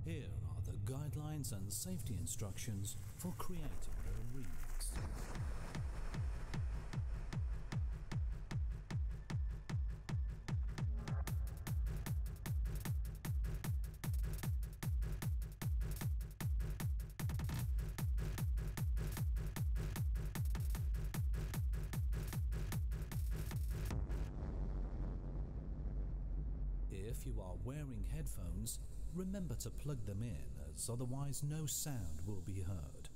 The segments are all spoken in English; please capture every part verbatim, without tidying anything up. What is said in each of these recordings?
Here are the guidelines and safety instructions for creating a remix. If you are wearing headphones, remember to plug them in, as otherwise no sound will be heard.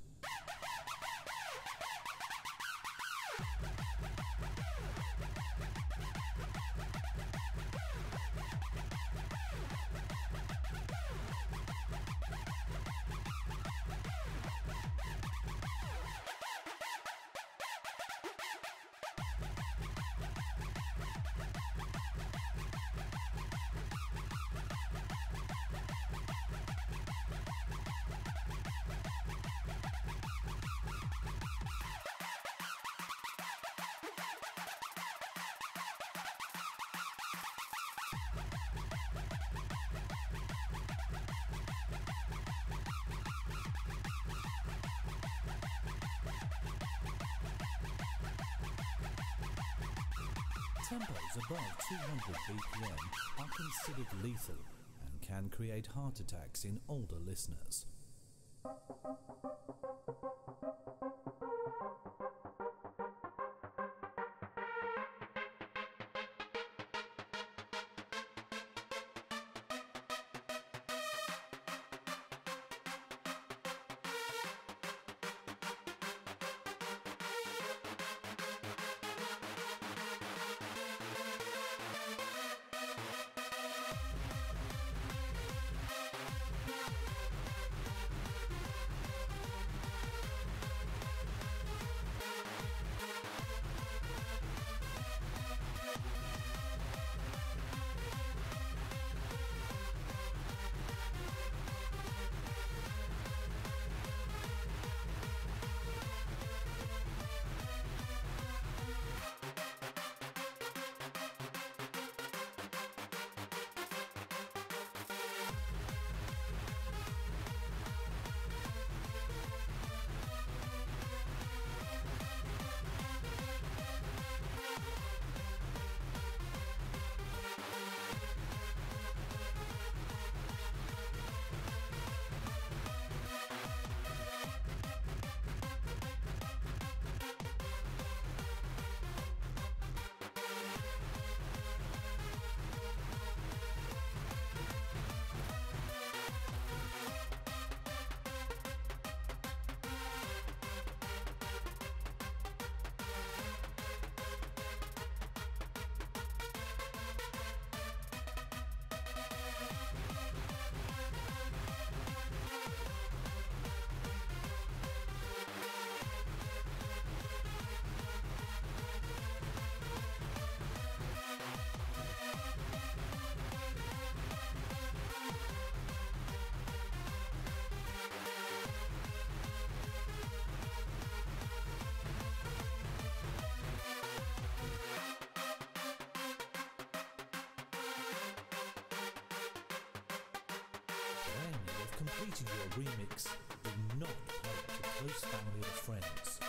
Tempos above two hundred B P M are considered lethal and can create heart attacks in older listeners. When you have completed your remix, do not play it to close family or friends.